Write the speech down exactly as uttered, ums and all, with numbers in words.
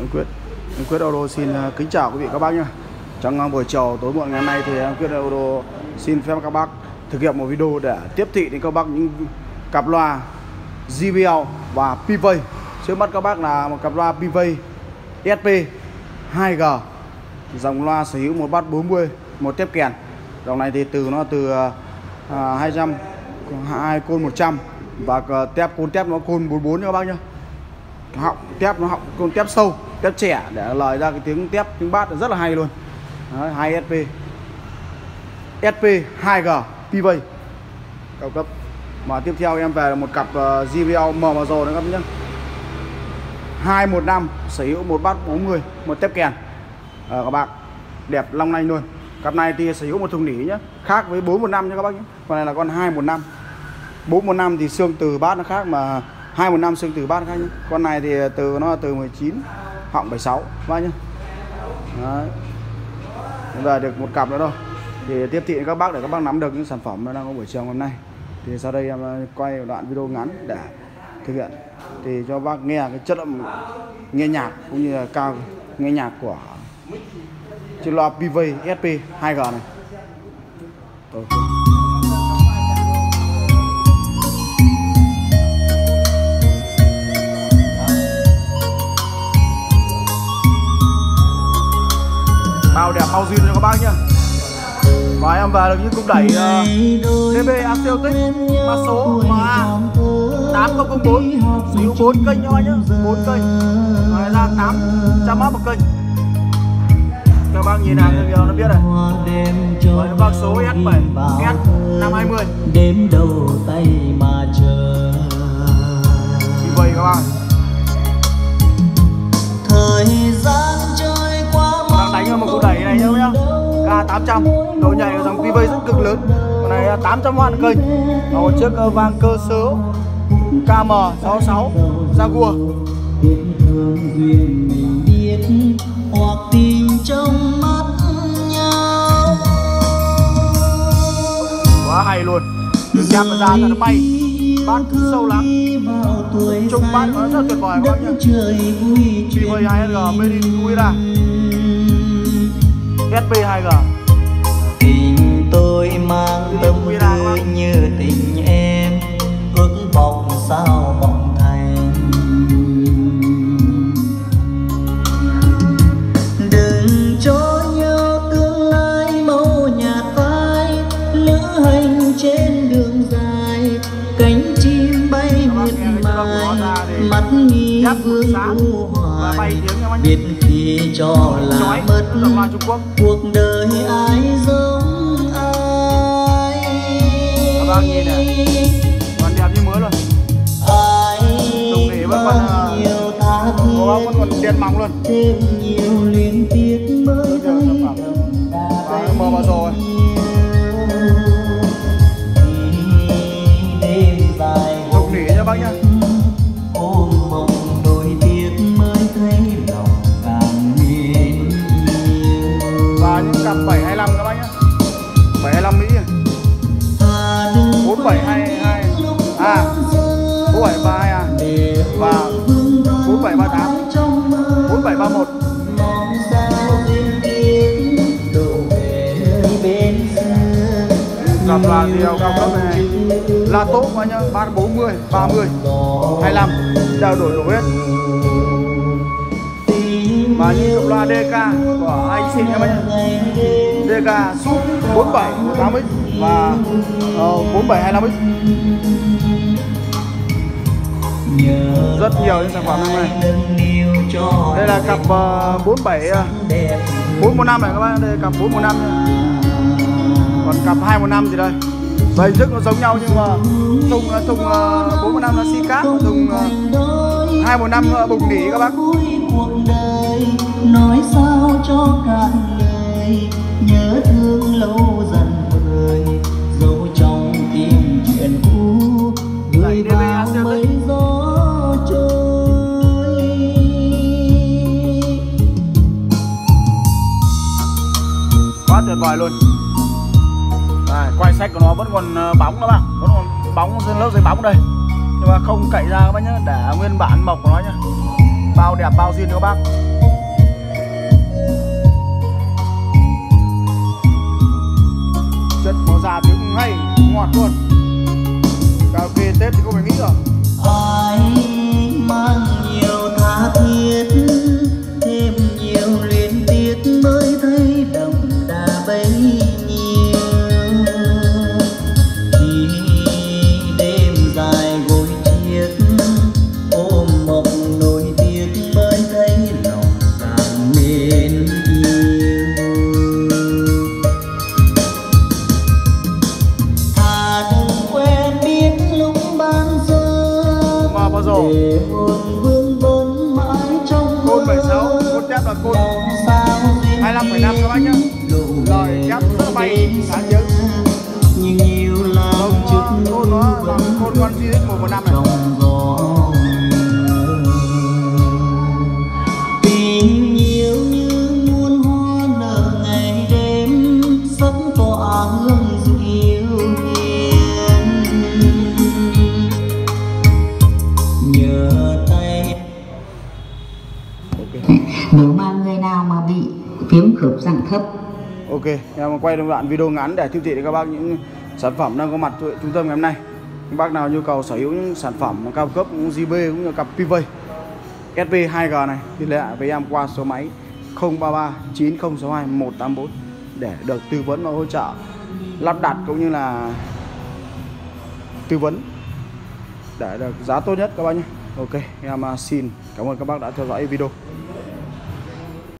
Em Quyết, em Quyết Auto xin kính chào quý vị các bác nhé. Trong buổi chiều tối muộn ngày hôm nay thì em Quyết Auto xin phép các bác thực hiện một video để tiếp thị đến các bác những cặp loa gi bê lờ và P-Way. Trước mắt các bác là một cặp loa P-Way ét pê hai G, dòng loa sở hữu một bass bốn mươi, một tép kèn. Dòng này thì từ nó từ à, hai trăm, hai côn một trăm và tép côn tép nó côn bốn mươi bốn nha các bác nhé. Họng tép nó họng côn tép sâu, tép trẻ để lời ra cái tiếng tép, tiếng bass rất là hay luôn. Đấy, hai ét pê ét pê hai G P-Way cao cấp. Mà tiếp theo em về là một cặp uh, gi bê lờ M vào rồi nữa các bác nhé. hai một năm sở hữu một bass bốn mươi, một tép kèn. À, các bạn đẹp long lanh luôn. Cặp này thì sở hữu một thùng nỉ nhé, khác với bốn một năm nha các bác nhé. Con này là con hai một năm. bốn một năm thì xương từ bass nó khác, mà hai một năm xương từ bass nó khác nhé. Con này thì từ nó từ mười chín, họng bảy mươi sáu các bác nhé. Đấy. Và được một cặp nữa đâu thì tiếp thị các bác để các bác nắm được những sản phẩm nó đang có buổi chiều hôm nay. Thì sau đây em quay một đoạn video ngắn để thực hiện thì cho bác nghe cái chất lượng nghe nhạc cũng như là cao nghe nhạc của chiếc loa P-Way ét pê hai G này. Okay. Bao đẹp bao duyên cho các bác nhé. Và em về được những cục đẩy uh, đê bê Acoustic mã số em a tám không không bốn, sở hữu bốn kênh các bác nhé, bốn kênh. Ngoài ra tám trăm oát một kênh. Các bác nhìn hàng review nó biết rồi. Rồi các bác số ét bảy, S năm hai mươi. Đếm đầu tay mà chờ. Như vậy các bác. Thời gian trôi qua đang đánh một cú đẩy này nhá. K tám trăm, độ nhảy của dòng P-Way rất cực lớn. Con này tám trăm oát kênh. Và một chiếc vang cơ sớ K M sáu sáu Jaguar. Hoặc tình trong mắt nhau. Quá hay luôn. Xem ra là nó bay. Bass sâu lắm. Trung bass nó rất tuyệt vời các bác nhé. P-Way hai G made in u ét a. ét pê hai G. Tình tôi mang tâm tư như tình em, ước vọng sao vọng thành. Đừng cho nhau tương lai màu nhạt phai, lữ hành trên đường dài, cánh chim bay miệt mài, mắt nghi vương u hoài, biết khi cho là mất cuộc đời ai giống ai. Các bác nhìn này, còn đẹp như mới luôn. Tùng nỉ vẫn còn có bác vẫn còn đèn mỏng luôn. Thêm nhiều liên tiếc mới thấy đã mơ vào rồi. Tùng nỉ nha bác nhá. Ôm mộng đôi tiếc mới thấy lòng càng mến. Và những cặp bảy hai lăm các bác nhá. bảy hai lăm Mỹ bốn bảy hai hai A, bốn bảy ba hai A và bốn bảy ba tám, bốn bảy ba một. Cặp là điều cao cấp này là tốt quá nhá, bass bốn mươi, ba mươi, hai lăm đều đổi đổi hết. Và như cặp loa đê ca của anh Xịn em ấy, đê ca bốn bảy tám x và uh, bốn bảy hai lăm x. Rất nhiều những sản phẩm này. Đây là cặp uh, bốn bảy bốn một năm này các bác, đây là cặp bốn một năm nha. Còn cặp hai một năm thì đây. Và hình thức nó giống nhau nhưng mà thùng thùng uh, bốn một năm nó xi cát, thùng uh, hai một năm uh, bùng nỉ các bác. Nói sao cho cạn lời, nhớ thương lâu dần vơi, dấu trong tim chuyện cũ gửi vào mây gió trôi. Quá tuyệt vời luôn. Đây, quay sách của nó vẫn còn bóng các bạn, vẫn còn bóng lớp giấy bóng đây, nhưng mà không cậy ra các bác nhé, để nguyên bản mộc của nó nhá. Bao đẹp bao zin cho các bác. Chất có ra tiếng hay ngọt luôn. Cà phê Tết thì không phải nghĩ rồi. Ai mang nhiều tha thiết, thêm nhiều liên tiếc mới thấy đậm đà bấy nhiêu. Khi đêm dài gối chiếc ôm mộng nỗi tiếc mới thấy lòng càng mến yêu. Thà đừng quen biết lúc ban giờ, Mà bao giờ để hồn vương vấn mãi trong côn bảy sáu, côn chép là côn hai mươi lăm phẩy năm các bác nhá. Rồi chép rất là bay sáng nhớ. nhưng nhiều lòng trước Côn nó là côn con duy nhất một một năm này. trong gió tình yêu như muôn hoa nở ngày đêm, sắc tỏa hương dịu hiền. Nhờ tay Ok. Nếu mà người nào mà bị viêm khớp dạng thấp, Ok, em quay một đoạn video ngắn để tiếp thị đến các bác những sản phẩm đang có mặt tại trung tâm ngày hôm nay. Các bác nào nhu cầu sở hữu những sản phẩm cao cấp cũng giê bê cũng như cặp pê vê ét pê hai G này thì liên hệ với em qua số máy không ba ba chín không sáu hai một tám bốn để được tư vấn và hỗ trợ lắp đặt cũng như là tư vấn để được giá tốt nhất các bác nhé. Ok, em xin cảm ơn các bác đã theo dõi video.